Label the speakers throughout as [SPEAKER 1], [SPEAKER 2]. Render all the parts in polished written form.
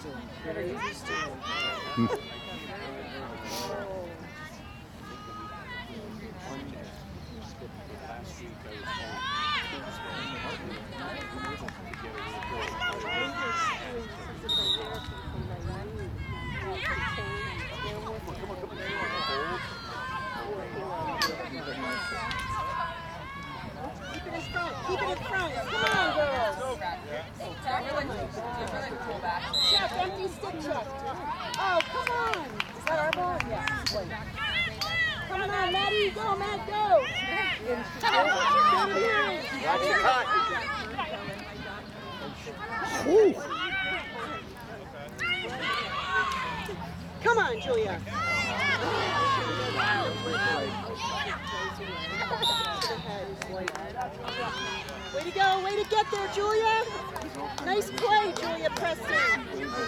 [SPEAKER 1] Keep it in front. Come on, girls. Chuck, empty stick, Chuck. Oh, come on. Is that our ball? Yeah. Come on, Maddie. Go, Matt, go.
[SPEAKER 2] Roger, cut.
[SPEAKER 1] Come on, Julia. Way to go, way to get there, Julia. Nice play, Julia Preston.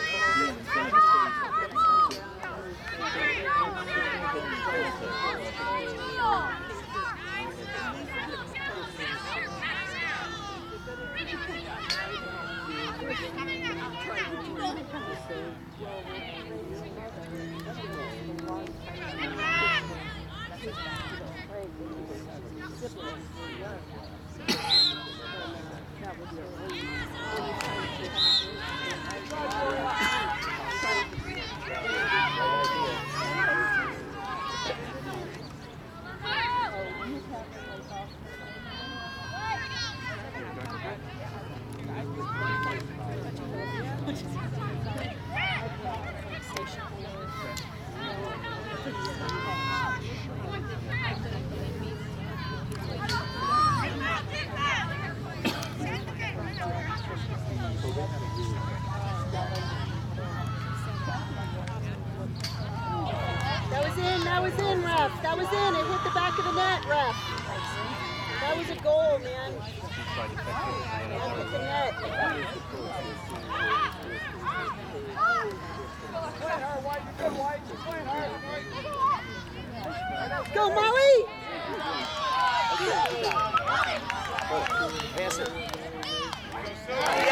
[SPEAKER 1] That was in, ref. That was in. It hit the back of the net, ref. That was a goal, man. That hit the net. Go, Molly!
[SPEAKER 2] Pass it.